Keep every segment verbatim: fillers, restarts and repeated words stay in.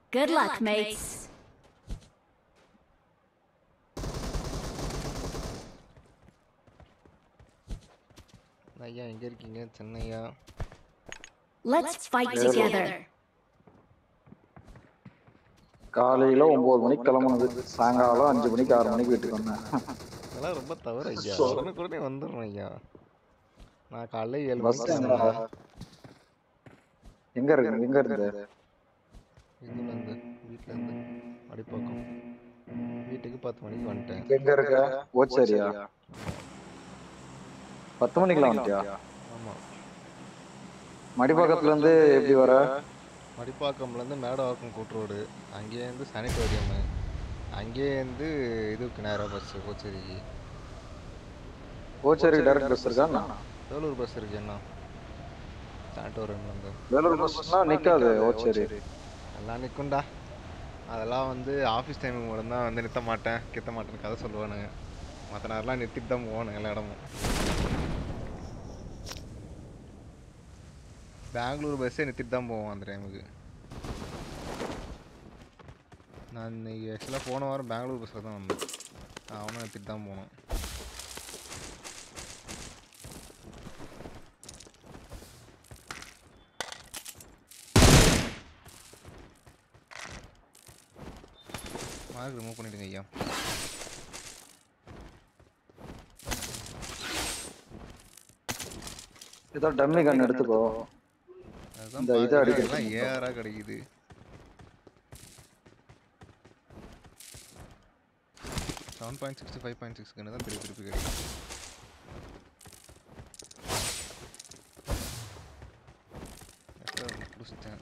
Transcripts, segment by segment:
Good luck, mates. ஐயா எங்க இருக்கீங்க சென்னையா? Let's fight together. காலையில ஒன்பது மணிக்கு கிளம்புனது, சாயங்காலம் அஞ்சு மணிக்கு ஆறு மணிக்கு வீட்டுக்கு வந்தேன். அதெல்லாம் ரொம்ப தவறு ஐயா. உடனுக்குடனே வந்துடுறேன் ஐயா. நான் காலைல ஏழு பஸ் மணிக்கு கிளம்புனேன். எங்க இருக்கு எங்க இருந்து? இதுல இருந்து வீட்டுல இருந்து அடிப்பக்கம் வீட்டுக்கு பத்து மணிக்கு வந்துட்டேன். எங்க இருக்க? ஓச்சேரியா? பத்து மணிக்கெல்லாம் வந்துட்டியா? ஆமா. மடிப்பாக்கத்துல இருந்து எப்படி வர? மடிப்பாக்கம்ல இருந்து மேடவாக்கம் கூட்டுரோடு, அங்கேருந்து சானிட்டோரியம், அங்கேருந்து இதுக்கு நேராக பஸ் கோச்சேரிக்கு. ஓச்சேரிக்கு டைரக்ட் பஸ் இருக்கா? வேலூர் பஸ் இருக்கு என்ன? சானிட்டோரியம்ல இருந்து வேலூர் பஸ்னா நிக்காது. ஓச்சேரி எல்லாம் நிற்கும்டா. அதெல்லாம் வந்து ஆஃபீஸ் டைமுக்கு மட்டும்தான் வந்து நிறுத்த மாட்டேன் கிட்ட மாட்டேன்னு கதை சொல்லுவானுங்க. மற்ற நேரம்லாம் நிறுத்திட்டு தான் போவானுங்க எல்லா இடமும். பெங்களூர் பஸ்ஸே நிறுத்திட்டு தான் போவோம் அந்த டைமுக்கு. நான் இன்னைக்கு ஆக்சுவலாக போன வாரம் பெங்களூர் பஸ்ஸில் தான் வந்தேன். அவனும் நிறுத்திட்டு தான் போனோம். மார்க் ரிமூவ் பண்ணிடுங்க ஐயா. ஏதோ டம்மி கன் எடுத்துக்கோ. அதுதான் இது அடிக்கலாம் ஏஆரா கிடைக்குது. Seven point sixty five point six gun தான் திருப்பி திருப்பி கிடைக்கும். பிடிச்சிட்டேன்.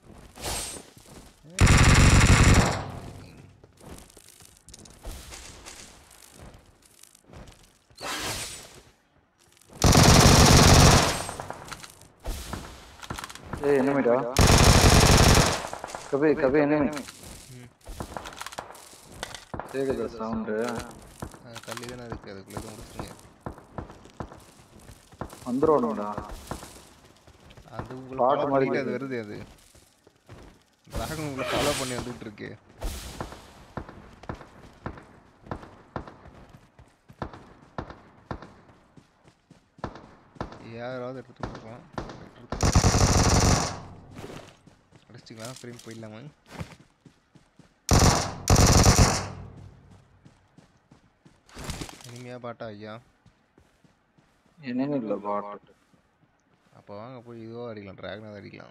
ஏய் என்னமேடா? கபே கபே என்னமே? கேக்குதா சவுண்ட்? தள்ளி தானே இருக்கு, அதுக்குள்ள இதை முடிச்சுங்க. வந்துருவானுடா. அது உங்களை ஃபாலோ பண்ணிட்டு அது வருது. அது டிராகன் உங்களை ஃபாலோ பண்ணி வந்துட்டு இருக்கு. யாராவது எடுத்துட்டு போகலாம். அடிச்சிக்கலாம். திரும்பி போயிடலாமா? இனிமையா பாட்டா ஐயா? என்னன்னு இல்ல பாட். அப்போ வாங்க போய் இதுவோ அடிக்கலாம், டிராகனாக அடிக்கலாம்.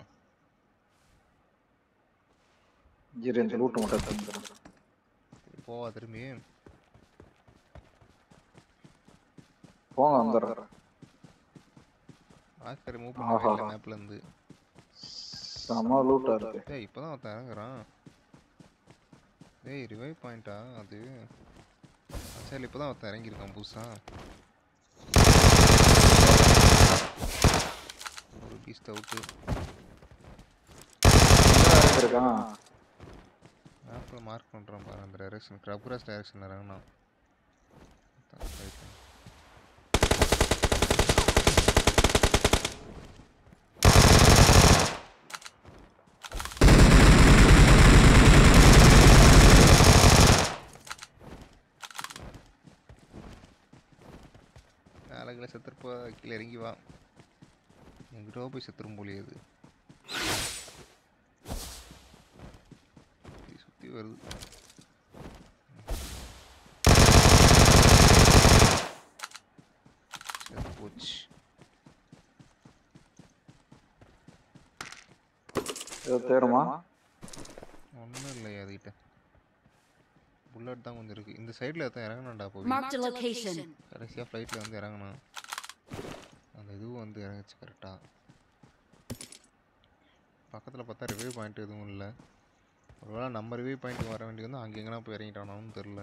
ஜீரோ இந்த லூட் மட்டும் தந்துறேன். போவா திரும்பி போங்க வந்துடுறேன். ஆக்கர் மூவ் பண்ண மேப்ல இருந்து சம லூட்டா இருக்கு. ஏய் இப்போதான் ஒருத்தன் இறங்குறான். ஏய் ரிவைவ் பாயிண்டா அது? சரி இப்போதான் ஒருத்தன் இறங்கியிருக்கான் புதுசா. ஒரு பீஸ்ட் அவுட்டு இருக்கான். மேப்ல மார்க் பண்றான் பாரு அந்த டைரக்ஷன். கிரப்ராஸ் டைரக்ஷன்ல இறங்குனா. நாளைக்குள்ள செத்துருப்பா. கீழே இறங்கி வா. எங்கிட்ட போய் செத்துரும் போலியது. சுத்தி வருது. போச்சு. தேடுமா? ஒன்றும் இல்லையா அதுக்கிட்ட. புல்லட் தான் கொஞ்சம் இருக்கு. இந்த சைடில் எத்தனை இறங்கணும்டா போய். கடைசியாக ஃப்ளைட்டில் வந்து இறங்கணும். அந்த இதுவும் வந்து இறங்குச்சு கரெக்டாக. பக்கத்தில் பார்த்தா ரிவ்யூ பாயிண்ட் எதுவும் இல்லை. ஒருவேளை நம்ம ரிவ்யூ பாயிண்ட் வர வேண்டியது வந்து அங்கே எங்கன்னா போய் இறங்கிட்டானான்னு தெரில.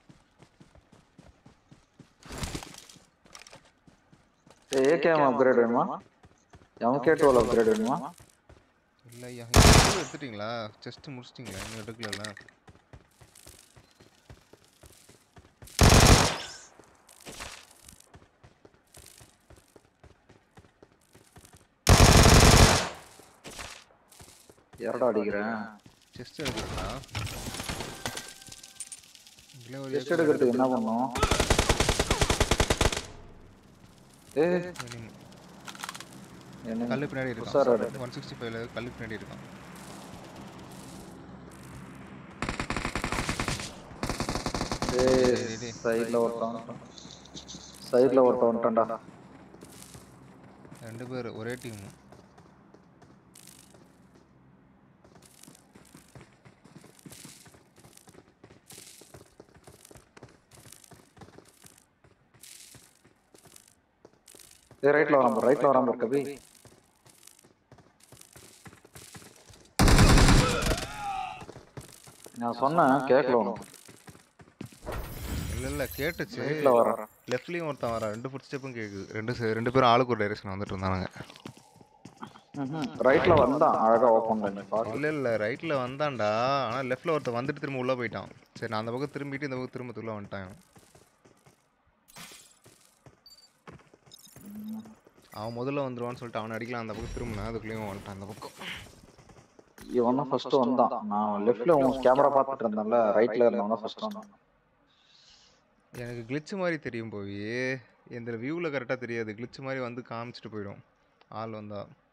ஏகேஎம் அப்கிரேட் வேணுமா? எம்கே டுவெல் அப்கிரேட் வேணுமா? இல்லை ஐயா எடுத்துட்டிங்களா? செஸ்ட் முடிச்சிட்டிங்களா? இன்னும் எடுக்கல. யாரடா அடிக்கிறேன்? செஸ்ட் எடுக்கிறா இதுல ஒரு செஸ்ட் எடுக்கிறதுக்கு என்ன பண்ணும்? ஏ என்ன கல்லு பின்னாடி இருக்கான் ஒன் சிக்ஸ்டி ஃபைவ்ல கல்லு பின்னாடி இருக்கான் ஏய் சைடுல ஒருத்தன் சைடுல ஒருத்தன் வந்துட்டான்டா ரெண்டு பேர் ஒரே டீம் ஏ ரைட்ல வராம ரைட்ல வராம கபி நான் சொன்னேன் கேட்கல உனக்கு இல்ல இல்ல கேட்டுச்சு ரைட்ல வர லெஃப்ட்லயும் ஒருத்தன் வரான் ரெண்டு ஃபுட் ஸ்டெப்பும் கேக்குது ரெண்டு ரெண்டு பேரும் ஆளுக்கு ஒரு டைரக்ஷன் வந்துட்டு இருந்தாங்க ரைட்ல வந்தான் அழகா ஓபன் பண்ணி பாரு இல்ல இல்ல ரைட்ல வந்தான்டா ஆனா லெஃப்ட்ல ஒருத்தன் வந்துட்டு திரும்ப உள்ள போயிட்டான் சரி நான் அந்த பக்கம் திரும்பிட்டு இந்த பக்கம் திரும்ப உள்ள வந்துட்டான் அவன் முதல்ல வந்துருவான்னு சொல்லிட்டு அவனை அடிக்கலாம் அந்த பக்கம் திரும்பினா அதுக்குள்ளேயும் வந்துட்டான் அந்த பக்கம் இவன் ஃபர்ஸ்ட் வந்தான் நான் லெஃப்ட்ல உன் கேமரா பார்த்துட்டு இருந்தேன்ல ரைட்ல இருந்தவன் ஃபர்ஸ்ட் வந்தான் எனக்கு கிளிட்ச் மாதிரி தெரியும் போய் இந்த வியூவில் கரெக்டாக தெரியாது கிளிட்ச் மாதிரி வந்து காமிச்சிட்டு போயிடும் ஆள் வந்தா